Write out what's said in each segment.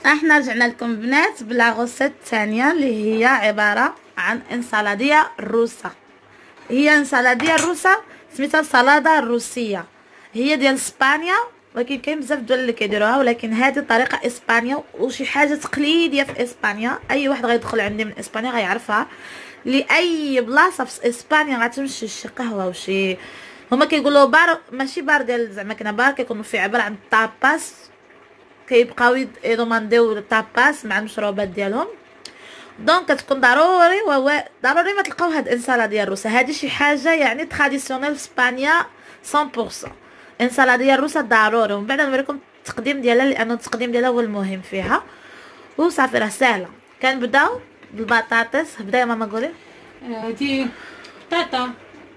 احنا رجعنا لكم بنات بلا غوسيت الثانيه اللي هي عباره عن انسالاديه روسه. هي انسالاديه روسه سميتها السلطه الروسيه، هي ديال اسبانيا، ولكن كاين بزاف الدول اللي كيديروها، ولكن هذه طريقه اسبانيا وشي حاجه تقليديه في اسبانيا. اي واحد غيدخل عندي من اسبانيا غيعرفها. لاي بلاصه في اسبانيا غتمشي شي قهوه وشي هما كيقولوا بار، ماشي بار ديال زعما كنا بار، كيكونوا فيه عباره عن طاباس، كيبقاو يدومانديو طاباس مع المشروبات ديالهم. دونك كتكون ضروري ضروري ما تلقاو هاد الانسالاديه الروسه. هادي شي حاجه يعني تراديسيونيل في اسبانيا 100%. انسالاديه الروسه ضروري، ومن بعد نوريكم التقديم ديالها لانه التقديم ديالها هو المهم فيها. وصافي راه ساهله. كنبداو بالبطاطس. بدا يا ماما قولي. هادي بطاطا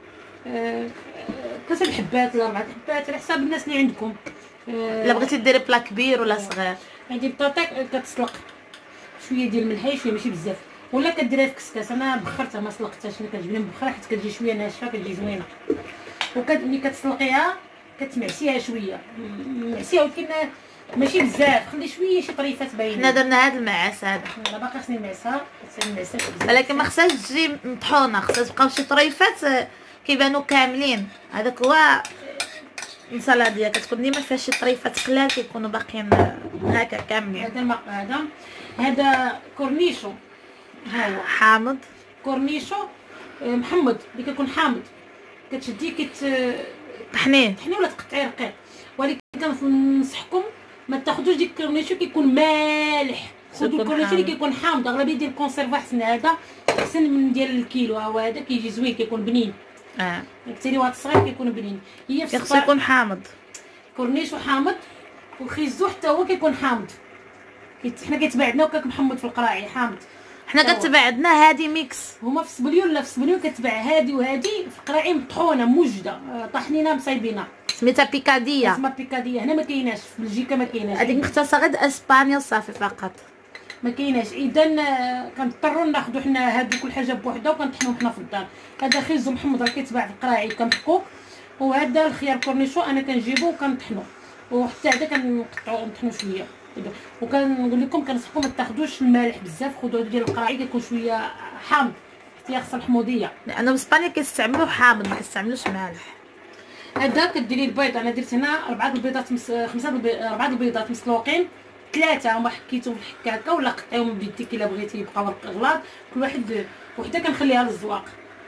كاس الحبات ولا 4 حبات على حساب الناس اللي عندكم. الا بغيتي ديري بلا كبير ولا صغير. هادي بطاطا كتسلق شويه ديال الملح، شويه ماشي بزاف، ولا كديريها في كسكاس. انا بخرتها ما سلقتهاش، انا كنجبدها مبخره حيت كتجي شويه ناشفه، كتجي زوينه. ملي كتسلقيها كتمعسيها شويه، معسيها ولكن ماشي بزاف، خلي شويه شي طريفات باينين. حنا درنا هاد المعاس هذا، انا باقي خصني نعسها، ولكن ما خصهاش تجي مطحونه، خصها تبقاو شي طريفات كيبانوا كاملين. هذاك هو انسالاديه، كتكون ديما فيها شي طريفات قلال كيكونوا باقيين هكا كاملين. هذا كورنيشو، ها هو حامض كورنيشو محمض اللي كيكون حامض. كتشديه طحنيه ولا تقطعيه رقيق، ولكن كنصحكم ما تاخذوش ديك الكورنيشو كيكون مالح. خذوا الكورنيشو اللي كيكون حامض. اغلبيه ديال الكونسيرف احسن، هذا احسن من ديال الكيلو. ها هو هذا كيجي زوين، كيكون بنين. كثير واحد صغير كيكون بنين. هي في خصو يكون حامض. كورنيشو حامض، والخيزو حتى هو كيكون حامض. حنا كيتباع عندنا وكاك محمد في القراعي حامض. حنا كتباع عندنا هادي ميكس. هما في السبليون، لا في السبليون كتباع هادي وهادي، في القراعي مطحونه موجده طحنينه مصايبينها، سميتها بيكاديه. اسمها بيكاديه. هنا ما كايناش في بلجيكا، ما كايناش. هذيك مختصه غير اسبانيا صافي فقط، ما كايناش. اذا كنضطروا ناخذوا حنا هادو كل حاجه بوحدها وكنطحنوا حنا في الدار. هذا خيزو محمد راه كيتباع في القراعي كنحكوك، وهذا الخيار كورنيشو انا كنجيبو وكنطحنو، وحتى هذا كنقطعو نطحنو شويه. وكنقول لكم كنصحكم ما تاخذوش المالح بزاف، خذوا ديال القراعي كيكون شويه حامض حتى يخسر الحموضيه، لانه باسبانيا كيستعملوا حامض ما كيستعملوش مالح. هذا كديري البيض. انا درت هنا 4 البيضات 4 البيضات مسلوقين، 3 هما حكيتهم في الحكه هكا، ولا قطعيهم بيديك الا بغيتي يبقاو غلاظ. كل واحد وحده كنخليها للزواق.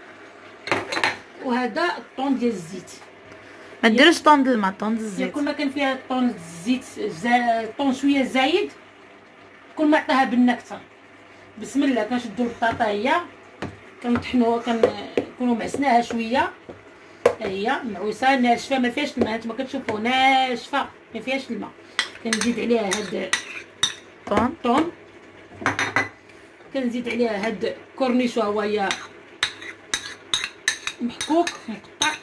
وهذا الطون ديال الزيت، ما ديروش طون ديال الماء، طون ديال الزيت. كل ما كان فيها طون الزيت طون شويه زايد، كل ما عطاها بنه اكثر. بسم الله. كنشدوا البطاطا، هي كنطحنوها، كنكونوا معسناها شويه. هي معوسه ناشفه ما فيهاش الماء، نتوما كتشوفوا ناشفه ما فيهاش الماء. كنزيد عليها هاد طون، كنزيد عليها هاد كورنيشو ها هو محكوك مقطع.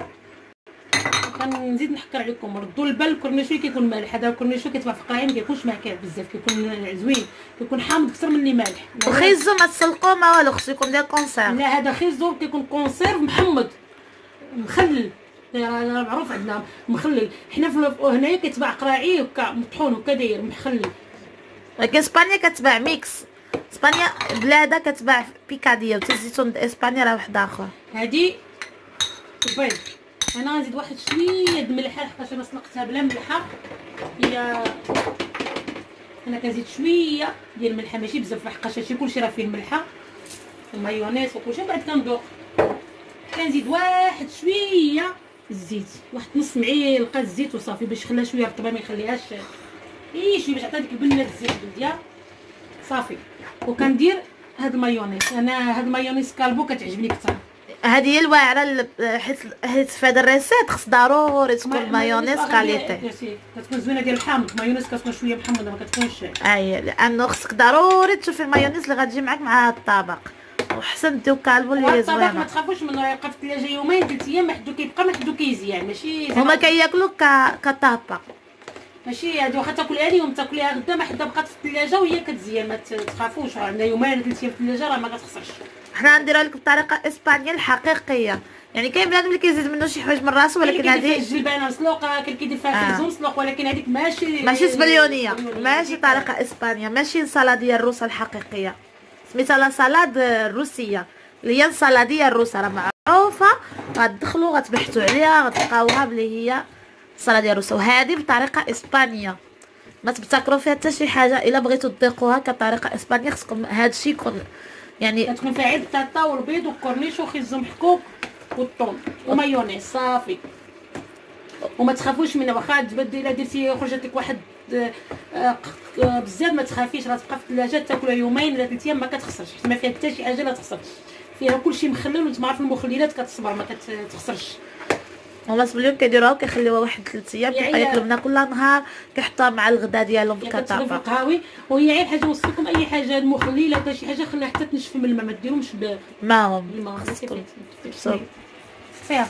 كنزيد نحكر عليكم، ردوا البال الكورنيشو كيكون مالح. هذا الكورنيشو كيتباع في القراعي ما كيكونش ماكل بزاف، كيكون زوين، كيكون حامض اكثر من اللي مالح. وخيزو ما تسلقوه ما والو، خصو يكون ديال كونسيرف. لا هذا خيزو كيكون كونسيرف محمض مخلل، راه معروف عندنا مخلل. حنا هنايا كيتباع قراعي هكا مطحون هكا داير مخلل. ولكن اسبانيا كتباع ميكس. اسبانيا بلادها كتباع بيكاديه، وتزيتون د اسبانيا راه واحد اخر. هادي البيض. انا غنزيد واحد شويه د الملحه حيت انا سلقتها بلا ملحه. هي انا كنزيد شويه ديال الملحه، ماشي بزاف لحقاش هادشي كلشي راه فيه الملحه والمايونيز وكلشي. بعد كندوق كنزيد واحد شويه الزيت، واحد نص معلقه الزيت وصافي، باش يخليها شويه رطبه ما يخليهاش شويه، باش عطيها ديك البنه الزيت ديالها صافي. وكندير هاد المايونيز. انا هاد المايونيز كالبو كتعجبني كثر. هذه هي الواعره، حيت في هذا الريسيت خص ضروري تكون مايونيز كاليتي، كتكون زوينه ديال الحامض. مايونيز كتكون شويه محمضه ما كتكونش لانه خصك ضروري تشوفي المايونيز اللي غتجي معاك مع هذا الطبق. وحسن ديو كالبو اللي زوينه. ما تخافوش منه، يبقى في الثلاجه يومين 3 ايام محدو كيبقى محدو كيزيان. ماشي هما كياكلوا كطابق، ماشي هادي واخا تاكليها اليوم تاكليها غدا ما حدا بقات في الثلاجه وهي كتزيان. ما تخافوش، راه عندنا يومين 3 ايام في الثلاجه راه ما كتخسرش. حنا نديرها لكم بطريقه اسبانيه الحقيقيه. يعني كاين بنادم اللي كيزيد منه شي حوايج من راسو، ولكن هذه الجلبانه مسلوق، كاين كيدير فيها خبز مسلوق، ولكن هذيك ماشي سبليونيه، ماشي طريقه اسبانيا، ماشي انسالاديه الروسه الحقيقيه، سميتها لا سالاد الروسيه اللي هي انسالاديه الروسه، راه معروفه، غتدخلوا غتبحثوا عليها غتلقاوها بلي هي انسالاديه الروسه. وهذه بطريقه اسبانيه، ما تبتكروا فيها حتى شي حاجه. الا بغيتوا تطيقوها كطريقه اسبانيه خصكم هادشي يكون يعني كتكون فيها عيد بطاطا والبيض والكورنيش وخيزو محكوك والطون ومايونيز صافي. وما تخافوش منها، واخا تبدل الا درتي خرجت لك واحد بزاف ما تخافيش، راه تبقى في الثلاجه تاكلها يومين ولا 3 ايام ما كتخسرش، حيت ما فيها حتى شي حاجه لا تخسر، فيها كلشي مخلل وانت عارف المخللات كتصبر ما كتخسرش. هما سبليون كيديروها وكيخليوها واحد 3 ايام كيبقى ياكلوا منها كل نهار، كيحطوها مع الغدا ديالهم في كتغلف الكطابه. القهاوي. وهي عيب حاجه نوصف لكم، اي حاجه مخلله ولا شي حاجه خليها حتى تنشف من الماء، ما ديروهمش معهم بالماء خصكم. فيها.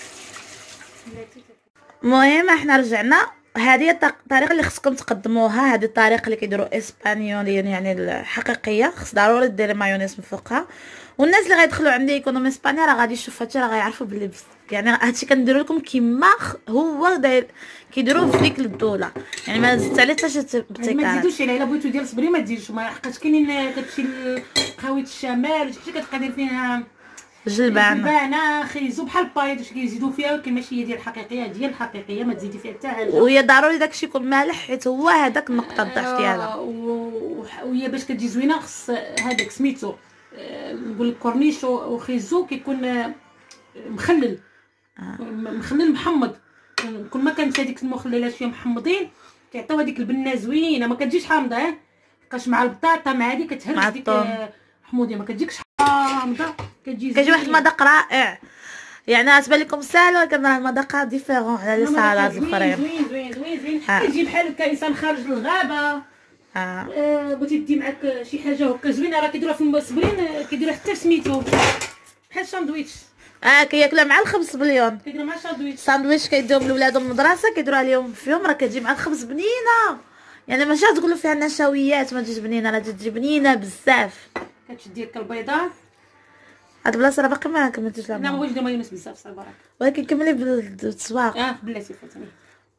المهم احنا رجعنا، هذه الطريقه اللي خصكم تقدموها، هذه الطريقه اللي كيديروا اسبانيوليين يعني الحقيقيه، خص ضروري ديري مايونيز من فوقها. والناس اللي غيدخلوا عندي يكونوا من اسبانيا راه غادي يشوفوا هادشي، راه غيعرفوا بلي يعني هادشي كنديروا لكم كيما هو داير كيديروه في ديك الدوله، يعني ما زدت عليه حتى شي ابتكار. ما تزيدوش عليه، الا بغيتو ديال صبري ما ديروش، ما حقاش كاينين كتمشي لقهاوي الشمال شي حاجه كتلقى داير فيها جلبانه خيزو بحال البايض واش كيزيدوا فيها، ولكن ماشي هي ديال الحقيقيه، ديال الحقيقيه ما تزيدي فيها حتى حاجه. وهي ضروري داكشي يكون مالح، حيت هو هذاك النقطه الضعف ديالها. وهي باش كتجي زوينه خص هذاك سميتو نقول الكورنيش وخيزو كيكون مخلل مخلل محمض. كل ما كانت هذيك المخللات شويه محمضين كيعطيو هذيك البنه زوينه، ما كتجيش حامضه بقاش مع البطاطا مع هذه كتهرس ديك حموضيه، ما كتجيكش حامضه، كيجي واحد المذاق رائع. يعني تبان لكم ساهل، ولكن راه المذاق ديفيرون على لي سالاد الاخرين. زوين كيجي بحال هكا انسان خارج للغابه. بغيتي دي معاك شي حاجه هكا زوينه، راه كيديروها في المصبرين، كيديروها حتى سميتو بحال الساندويتش. كياكلها مع الخبز بليون، كيديروها مع الساندويتش كيديوهم لولادهم المدرسه كيديروها ليهم فيهم، راه كتجي مع الخبز بنينه، يعني ماشي تقولوا فيها نشويات ما تجيش بنينه، راه تجي بنينه بزاف. كتشدي هكا البيضه، هاد البلاصه راه باقي ما كملتش لها، انا ما بغيتش ندير مايونيز بزاف صافي برك، ولكن كملي بالتسواق. بلاتي فاتني.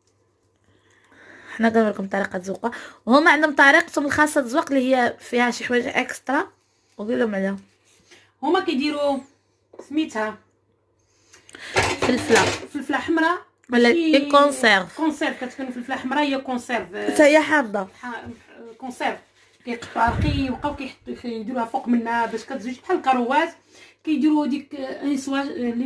حنا قلنا لكم طريقه تزوقها، وهما عندهم طريقتهم الخاصه تزوق اللي هي فيها شي حوايج اكسترا، وقول لهم عليها. هما كيديروا سميتها فلفله حمراء ولا اي كونسيرف كتكون فلفله حمراء، هي كونسيرف حتى هي حامضه كونسيرف، كيقطعوا رقيق وبقاو كيديروها فوق منها باش كتزوج بحال الكروات، كيديروا ديك انسوا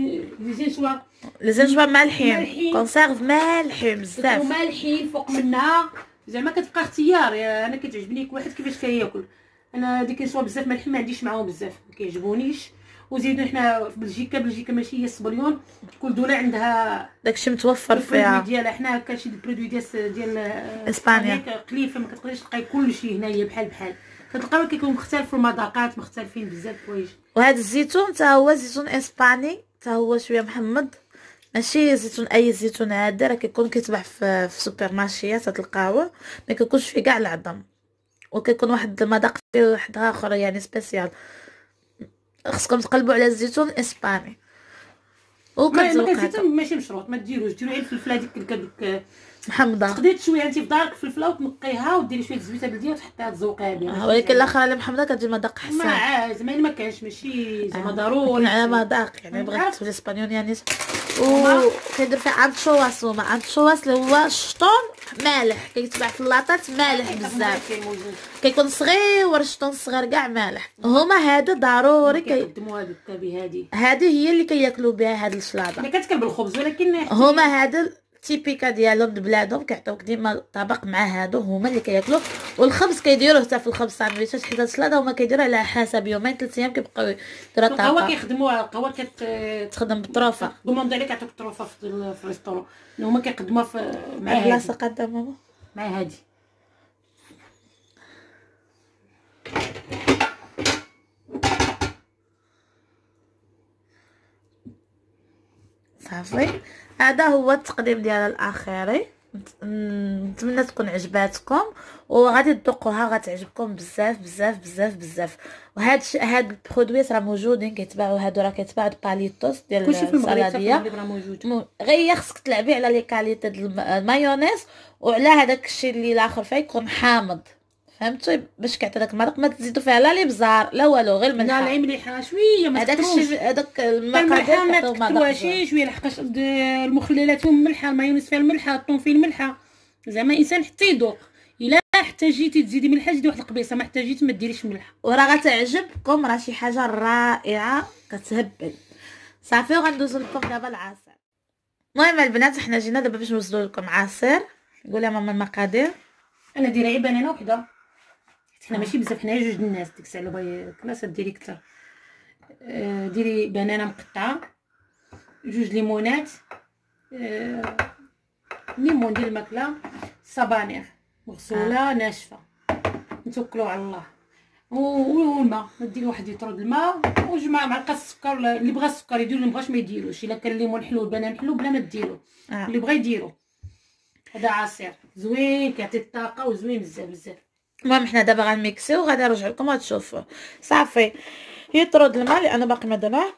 لي زنجوا مالحين، كونسيرف مالحين بزاف ومالحين فوق منها، زعما كتبقى اختيار. انا كتعجبني كل واحد كيفاش كياكل، انا ديك الانسوا بزاف مالحين ما عنديش معاهم بزاف، ما كيعجبونيش. وزيدوا حنا في بلجيكا ماشي هي السبليون، كل دوله عندها داكشي متوفر فيها ديالها. حنا كلشي البرودوي ديال اسبانيا قليل، فما كتقدريش تلقاي كلشي هنايا بحال كتلقاو كيكونوا مختلف المذاقات، مختلفين بزاف الحوايج. وهذا الزيتون حتى هو زيتون اسباني، حتى هو شويه محمض، ماشي زيتون اي زيتون عادي، راه كيكون كيتباع في سوبر مارشيات تلقاوه، ما كيكونش فيه كاع العظم، وكيكون واحد المذاق فيه واحد اخر يعني سبيسيال. خصكم تقلبوا على الزيتون الاسباني وكتزوق هذا، ماشي مشروط، ما ديروش، ديروا غير الفلفله هذيك محمضه، تقدري تشويها انت في دارك الفلفله وتنقيها وديري شويه الزبيته بلديه وتحطيها تزوقيها بها، ولكن الاخرى اللي محمضه كتجي مذاق حسن. زعما ما كانش ماشي زعما ضروري على مذاق، يعني بغيت تقول اسبانيول يعني. وكيدير فيه انشواس، هما انشواس اللي هو الشطون مالح، كيتباع في اللاطات مالح بزاف، كيكون صغير الشطون الصغير كاع مالح. هما هذا ضروري كيقدموها هذه بهذه، هذه هي اللي كياكلوا بها هاد الشلاضه، اللي كتكل بالخبز. ولكن هما هذا تيبيكا ديالهم بلادهم كيعطيوك ديما طبق مع هادو، هما اللي كياكلوا. والخبز كيديروه حتى في الخبز ساندويتشات، حيت السلاطه هما كيديروها على حسب يومين 3 ايام كيبقاو يديروا الطاقه. القهوه كيخدموها، القهوه تخدم بالطروفه، دوموند عليك يعطيوك الطروفه في الريستورون، هما كيقدموها مع هاد البلاصه قاده ماما مع هادي. صافي، هذا هو التقديم ديالها الاخيري. نتمنى تكون عجباتكم وغادي تذوقوها، غتعجبكم بزاف بزاف بزاف بزاف. هاد البرودويات راه موجودين كيتباعوا، هادو راه كيتباعوا باليتوس ديال كلشي في المغرب السلاديه. راه موجود. غير خصك تلعبي على لي كاليتي د المايونيز وعلى هذاك الشيء اللي الاخر فيه يكون حامض، فهمتي؟ باش كيعطي داك المرق. ما تزيدوا فيها لا الابزار لا والو، غير لا الملحه. لا مليحه شويه، ما هذاك تكثروش الشيء هذاك الملحه، ما المقادير تكثروهاش شويه لحقاش المخللات فيهم ملحه، المايونيز فيها الملحه، الطون فيه الملحه. زعما الانسان حتى يذوق. الا احتاجيتي تزيدي ملحه زيدي واحد القبيصه، ما احتاجيتي ما ديريش ملحه. وراه غتعجبكم، راه شي حاجه رائعه كتهبل. صافي وغندوز لكم دابا العصير. المهم البنات حنا جينا دابا باش نوصلوا لكم عصير. قولي ماما المقادير. انا دايره غير بنانه وحده، حنا ماشي بزاف، حنا جوج الناس، ديك الساعه اللي بغي كلاصه ديري كثر. ديري بنانه مقطعه، جوج ليمونات، ليمون ديال الماكله، صبانيغ مغسوله ناشفه. نتوكلوا على الله. والماء ديري واحد لتر د الماء وجمع معلقه السكر. اللي بغى السكر يدير، اللي مبغاش ما يديروش. الا كان الليمون حلو البنان حلو بلا ما ديرو، اللي بغى يديرو. هذا عصير زوين كيعطي الطاقه وزوين بزاف بزاف. المهم حنا دابا غنميكسيو وغادي نرجع لكم غتشوفوا. صافي يطرد الماء لانه باقي ما درناه.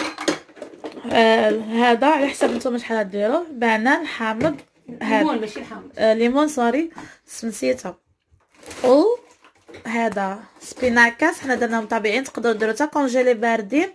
هذا على حسب نتوما شحال غديروا. بنان حامض، ليمون ماشي الحامض، ليمون سوري نسيتها. و هذا سبيناكاس حنا درناهم طبيعيين، تقدروا ديروا حتى كونجيلي باردين.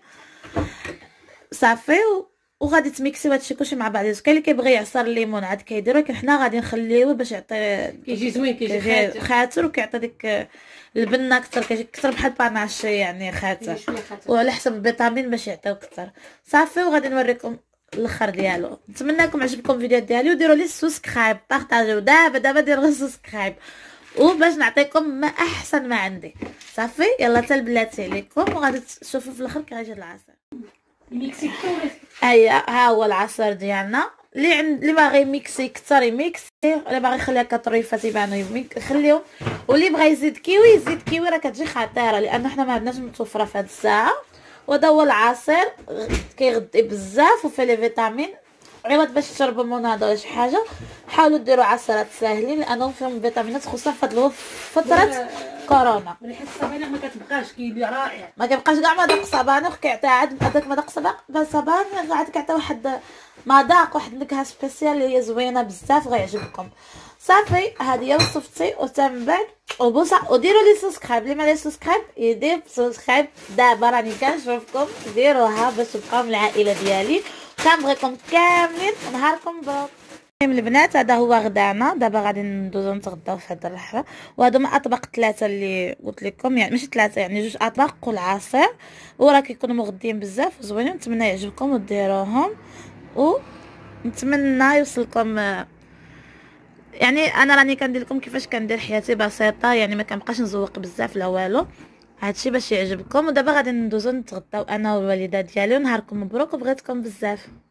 صافي وغادي تميكسيو هادشي كلشي مع بعض. كاين اللي كيبغي يعصر الليمون عاد كيديرو، ولكن حنا غادي نخليوه باش يعطي كيجي زوين، كيجي خاطر وكيعطي ديك البنه اكثر، كيجي اكثر بحال باناشي يعني خاطر، وعلى حسب الفيتامين باش يعطيو اكثر. صافي وغادي نوريكم الاخر ديالو. نتمنىكم عجبكم الفيديو ديالي وديروا لي سبسكرايب، بارطاجيو دابا ديروا لي سبسكرايب وباش نعطيكم ما احسن ما عندي. صافي يلا حتى البلاتي عليكم وغادي تشوفوا في الاخر كي غيجي العصير. ميكسي اييه ها هو العصير ديالنا. اللي باغي ميكسي كثر يميكسي، اللي باغي يخليها كطريفات يبانو يخليهم، واللي بغى يزيد كيوي يزيد كيوي. راه كتجي خطيره لان حنا ما عندناش متوفره في هذه الساعه. وهذا هو العصير كيغذي بزاف وفيه لي فيتامين. عوض باش تشربوا مناض ولا شي حاجه حاولوا ديروا عصيرات ساهلين لانهم فيهم فيتامينات، خصوصا في فتره كورونا. ريحه الصبانغ ما كتبقاش، كيبقى رائع، ما كيبقاش كاع مذاق الصبانغ. كيعطي عاد هذاك مذاق الصبانغ عاد كيعطي واحد مذاق، واحد النكهه سبيسيال اللي هي زوينه بزاف غيعجبكم. صافي هذه هي وصفتي. وتا من بعد وبوسه وديروا لي سبسكرايب. اللي ما لي سبسكرايب يدير سبسكرايب دابا، راني كنشوفكم ديروها باش تبقاو من العائله ديالي. كنبغيكم كاملين نهاركم مبروك. البنات هذا هو غدانا. دابا غادي ندوزو نتغداو في هذه اللحظه. وهادو ما اطباق ثلاثه اللي قلت لكم، يعني ماشي ثلاثه يعني جوج اطباق والعصير، وراه كيكونوا مغديين بزاف وزوينين. نتمنى يعجبكم وديروهم ونتمنى يوصلكم. يعني انا راني كندير لكم كيفاش كندير حياتي بسيطه، يعني ما كنبقاش نزوق بزاف لا والو. هادشي باش يعجبكم. ودابا غادي ندوزو نتغداو انا والوالده ديالي. ونهاركم مبروك وبغيتكم بزاف.